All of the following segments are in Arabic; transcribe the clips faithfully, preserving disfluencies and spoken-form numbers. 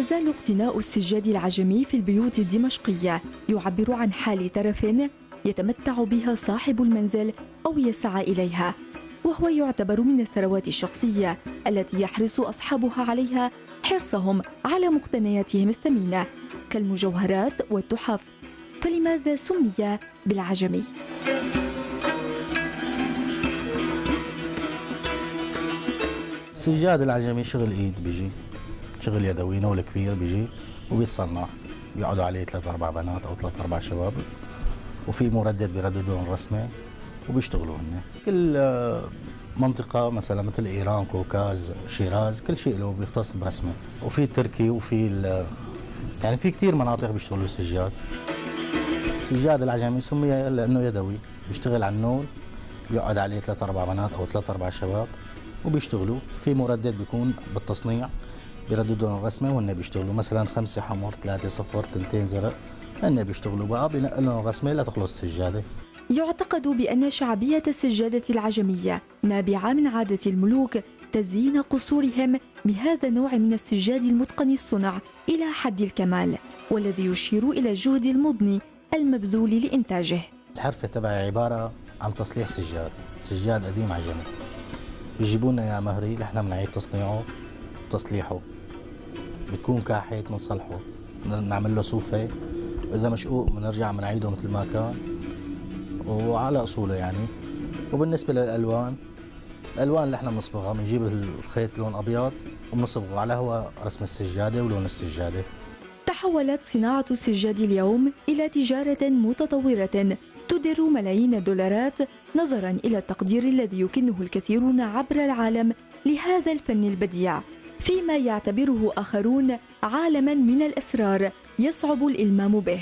يزال اقتناء السجاد العجمي في البيوت الدمشقية يعبر عن حال ترف يتمتع بها صاحب المنزل أو يسعى إليها، وهو يعتبر من الثروات الشخصية التي يحرص أصحابها عليها حرصهم على مقتنياتهم الثمينة كالمجوهرات والتحف. فلماذا سمي بالعجمي؟ السجاد العجمي شغل ايد، بيجي شغل يدوي، نول كبير بيجي وبيتصنع، بيقعدوا عليه ثلاث اربع بنات او ثلاث اربع شباب، وفي مردد بيرددون رسمه وبيشتغلوا هن. كل منطقه مثلا مثل ايران، كوكاز، شيراز، كل شيء له بيختص برسمه، وفي تركي وفي يعني في كثير مناطق بيشتغلوا السجاد. السجاد العجمي سمي لانه يدوي، بيشتغل على النول، بيقعد عليه ثلاث اربع بنات او ثلاث اربع شباب وبيشتغلوا. في مردد بيكون بالتصنيع بيرددون الرسمه وهن بيشتغلوا، مثلا خمسه حمر، ثلاثه صفر، تنتين زرق، هن بيشتغلوا بقى بينقلون الرسمه لتخلص السجاده. يعتقد بأن شعبية السجادة العجمية نابعة من عادة الملوك تزيين قصورهم بهذا النوع من السجاد المتقن الصنع إلى حد الكمال، والذي يشير إلى الجهد المضني المبذول لإنتاجه. الحرفة تبعي عبارة عن تصليح سجاد، سجاد قديم عجمي. بيجيبوا لنا اياه مهري، نحن بنعيد تصنيعه وتصليحه، بتكون كاحيت بنصلحه، بنعمل له صوفه، واذا مشقوق بنرجع بنعيده مثل ما كان وعلى اصوله يعني. وبالنسبه للالوان، الالوان اللي احنا بنصبغها بنجيب الخيط لون ابيض وبنصبغه على هو رسم السجاده ولون السجاده. تحولت صناعه السجاد اليوم الى تجاره متطوره تدر ملايين الدولارات نظرا إلى التقدير الذي يكنه الكثيرون عبر العالم لهذا الفن البديع، فيما يعتبره آخرون عالما من الأسرار يصعب الإلمام به.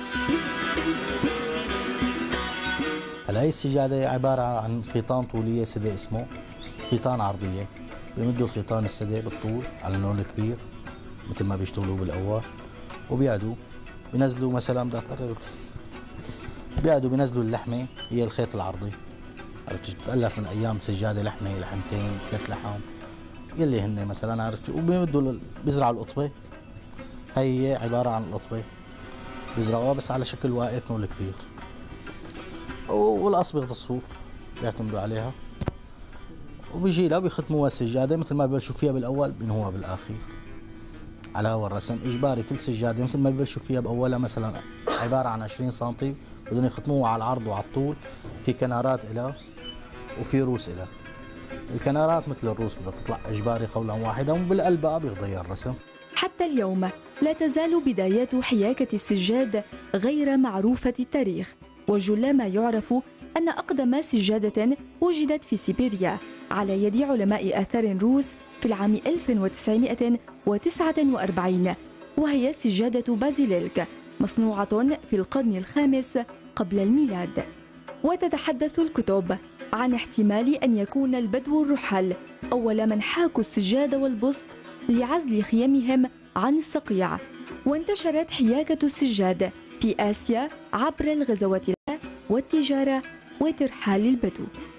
هاي السجادة عبارة عن خيطان طولية سدة اسمه، خيطان عرضية، بيمدوا الخيطان السدة بالطول على نول كبير مثل ما بيشتغلوا بالأول، وبيعدوا بينزلوا مثلا بدي أقرب بيقعدوا بينزلوا اللحمه، هي الخيط العرضي، عرفت بتتالف من ايام سجاده لحمه، لحمتين، ثلاث لحم يلي هن مثلا، عرفت. وبيمدوا بيزرعوا القطبه، هي هي عباره عن القطبه بيزرعوها بس على شكل واقف نول كبير، والاصبغه الصوف بيعتمدوا عليها، وبيجي لها بيختموها السجاده مثل ما ببلشوا فيها بالاول بينهوها بالاخير على هو الرسم. اجباري كل سجاده مثل ما ببلشوا فيها باولها مثلا عباره عن عشرين سم، بدهم يختموها على العرض وعلى الطول، في كنارات إلها وفي روس إلها. الكنارات مثل الروس بدها تطلع اجباري قولا واحدا، وبالقلب بقى بيتغير الرسم. حتى اليوم لا تزال بدايات حياكه السجاد غير معروفه التاريخ، وجل ما يعرف ان اقدم سجاده وجدت في سيبيريا على يد علماء آثار روس في العام ألف وتسعمائة وتسعة وأربعين، وهي سجادة بازيليك مصنوعة في القرن الخامس قبل الميلاد. وتتحدث الكتب عن احتمال أن يكون البدو الرحل أول من حاكوا السجاد والبسط لعزل خيامهم عن الصقيع، وانتشرت حياكة السجاد في آسيا عبر الغزوات والتجارة وترحال البدو.